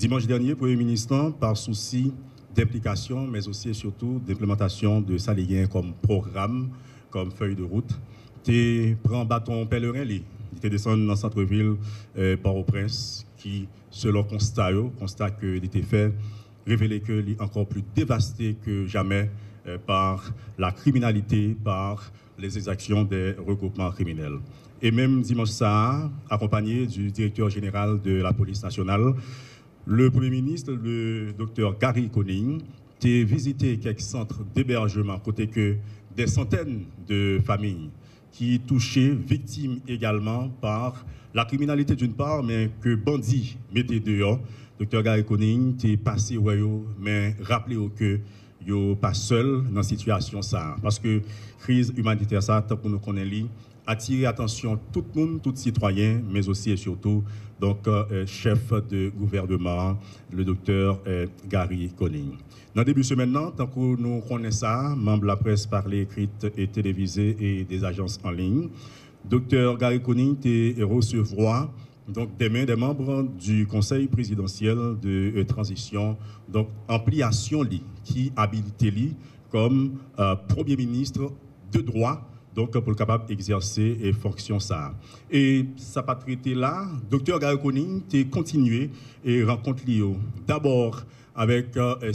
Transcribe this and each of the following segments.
Dimanche dernier, Premier ministre, par souci d'implication, mais aussi et surtout d'implémentation de ça comme programme, comme feuille de route, tu prends bâton pèlerin, tu descendu dans le centre-ville Port-au-Prince, qui, selon constat que il était fait, révélait que est encore plus dévasté que jamais par la criminalité, par les exactions des regroupements criminels. Et même dimanche ça, accompagné du directeur général de la police nationale, le Premier ministre, le docteur Gary Conning, a visité quelques centres d'hébergement, côté que des centaines de familles qui touchaient, victimes également par la criminalité d'une part, mais que bandits mettaient dehors. Docteur Gary Conning est passé, mais rappelez-vous que yo pas seul dans cette situation ça, parce que crise humanitaire ça, tant que nous connaissons, attirer attention tout le monde, tout citoyen, mais aussi et surtout donc chef de gouvernement, le docteur Gary Conning. Dans le début de semaine, tant que nous connaissons ça, membres de la presse parlée, écrite et télévisée et des agences en ligne, docteur Gary Conning recevra donc demain des membres du Conseil présidentiel de transition, donc ampliation qui habilite lui comme Premier ministre de droit, donc pour le capable d'exercer et fonction ça. Et ça pas traité là, docteur Gary Conning a continué et rencontre Lio. D'abord avec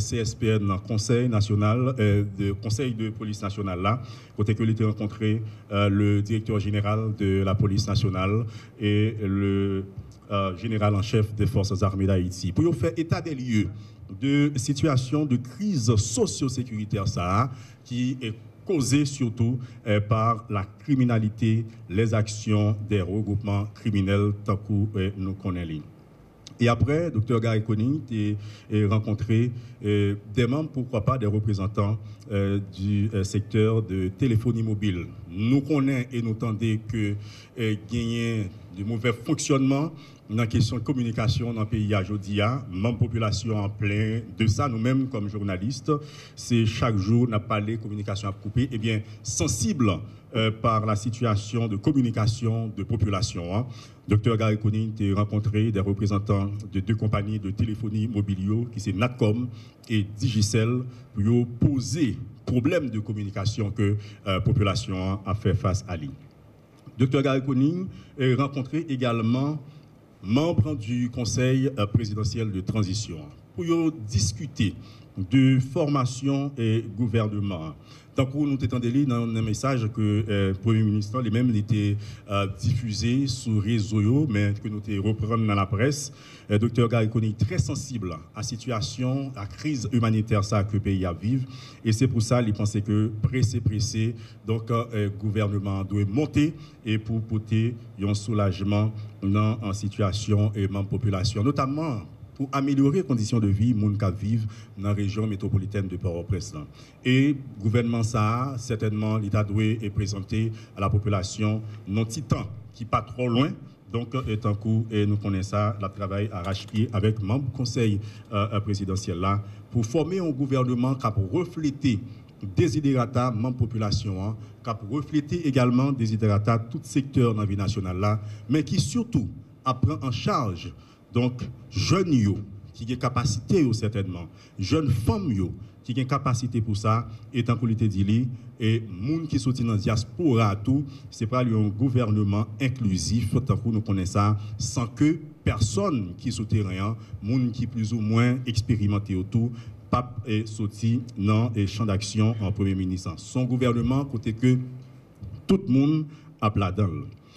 CSPN, Conseil national, Conseil de police nationale là, côté que il était rencontré le directeur général de la police nationale et le général en chef des forces armées d'Haïti pour faire état des lieux de situation de crise socio-sécuritaire ça qui est causée surtout par la criminalité, les actions des regroupements criminels tant que nous connaissons. Et après, Dr Gary Conning a rencontré des membres, pourquoi pas, des représentants du secteur de téléphonie mobile. Nous connaissons et nous tendons que gagner de mauvais fonctionnement dans la question de communication dans le pays aujourd'hui, même population en plein de ça, nous-mêmes comme journalistes, c'est chaque jour, n'a pas les communications à couper, et bien sensible par la situation de communication de population. Dr Gary Conning a rencontré des représentants de deux compagnies de téléphonie mobile, qui sont Natcom et Digicel, pour poser problème de communication que la population a fait face à lui. Dr Gary Conning a rencontré également membres du Conseil présidentiel de transition pour discuter de formation et gouvernement. Donc, nous entendons dans un message que le Premier ministre lui-même était diffusé sur les réseaux, mais que nous reprenons dans la presse. Dr Gary Conning très sensible à la situation, à la crise humanitaire ça, que le pays a vivre. Et c'est pour ça qu'il pensait que pressé, donc le gouvernement doit monter et pour porter un soulagement dans la situation et dans la population, notamment pour améliorer les conditions de vie des gens qui vivent dans la région métropolitaine de Port-au-Prince. Et le gouvernement, ça, certainement, l'État doit présenter à la population non titan qui pas trop loin. Donc, étant coup, et nous connaissons ça, le travail arrache-pied avec membres du Conseil présidentiel là, pour former un gouvernement qui peut refléter désidérata membres population, qui peut refléter également désidérata tout secteur dans la vie nationale là, mais qui surtout prend en charge donc jeunes yo qui ont capacité certainement, jeunes femmes yo qui ont capacité pour ça, et tant qu'on l'était dit, et moun qui sont dans la diaspora tout, c'est pas un gouvernement inclusif, tant que nous connaissons ça, sans que personne qui soit terrain, moun qui plus ou moins expérimenté autour, pape et sorti dans les champs d'action en Premier ministre. Son gouvernement, côté que tout le monde a là-dedans.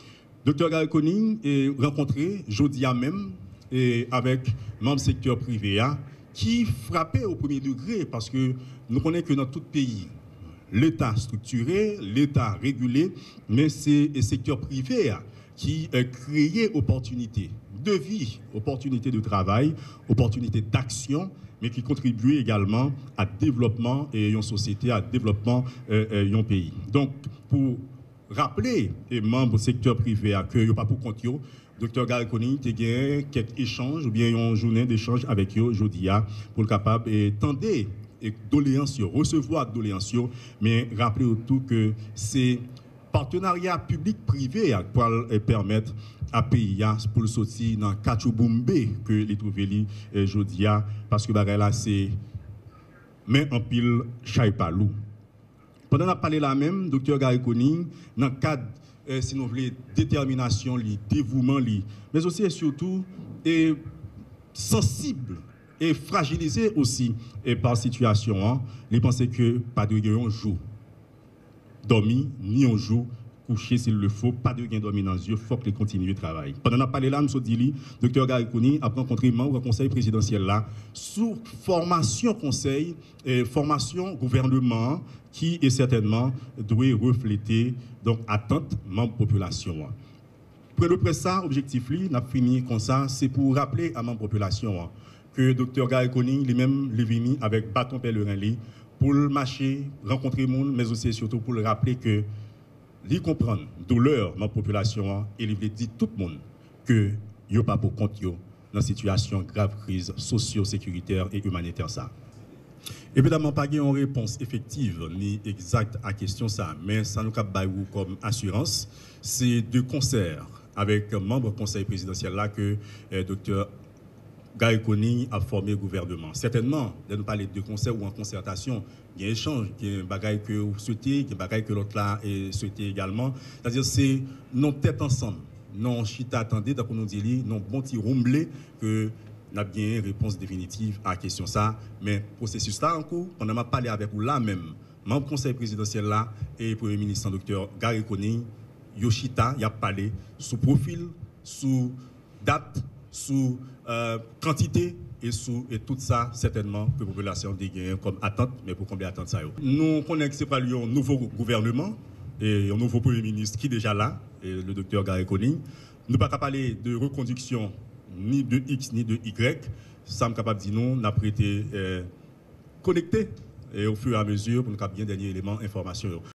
Dr Gary Conning est rencontré jeudi à même et avec membres secteur privé qui frappaient au premier degré parce que nous connaissons que dans tout pays, l'État structuré, l'État régulé, mais c'est le secteur privé qui crée opportunités de vie, opportunités de travail, opportunités d'action, mais qui contribuent également à développement et une société, à développement d'un pays. Donc, pour rappeler les membres du secteur privé que il n'y a pas pour compte, Dr Gary Conning a gagné quelques échanges ou bien une journée d'échange avec eux aujourd'hui pour le capable et tendre et doléances, recevoir doléances, mais rappelez tout que c'est partenariat public-privé pour permettre à pays pour le sortir dans Kachouboumbe que les trouver aujourd'hui parce que là c'est mais en pile Chaipalou. Pendant qu'on a parlé là même, docteur Garikoni, dans le cadre, si nous voulons, détermination, dévouement, mais aussi et surtout sensible et fragilisé aussi par situation, il pense que pas de un jour dormi ni un jour couché s'il le faut, pas de gain dormi dans les yeux, il faut qu'il continue le travail. Pendant qu'on a parlé là, nous dit, docteur Garikoni a rencontré membre du conseil présidentiel là, sous formation conseil, formation gouvernement, qui est certainement doit refléter donc attente membre population. Pour le près ça, objectif lui, n'a fini comme ça, c'est pour rappeler à membre population que docteur Garikoni lui-même est venu avec bâton pèlerin pour le marcher, rencontrer le monde, mais aussi surtout pour le rappeler que lui comprendre douleur de la population et lui dit tout le monde que yo pas pour compte yo dans situation grave crise socio-sécuritaire et humanitaire ça. Évidemment pas une réponse effective ni exacte à question ça, mais ça nous cap comme assurance, c'est de concert avec membre du conseil présidentiel là que docteur Garikoni a formé le gouvernement. Certainement, de nous parler de concert ou en concertation, il y a un échange, il y a un bagage que vous souhaitez, il y a un bagage que l'autre là souhaité également. C'est-à-dire c'est nos têtes ensemble, non chita attendez, donc on nous dit, non bon petit rumblé que n'a bien une réponse définitive à la question ça. Mais processus là en cours, on a parlé avec vous là même, membre du conseil présidentiel là et Premier ministre docteur Garikoni, Yoshita, il a parlé sous profil, sous date, sous quantité et tout ça, certainement, que la population dégaine comme attente, mais pour combien attente ça? Nous connaissons que c'est pas un nouveau gouvernement et un nouveau Premier ministre qui est déjà là, et le docteur Garikoni. Nous ne pouvons pas parler de reconduction ni de X ni de Y. Ça me capable de dire non, nous avons été connectés et au fur et à mesure pour nous avoir bien dernier élément information.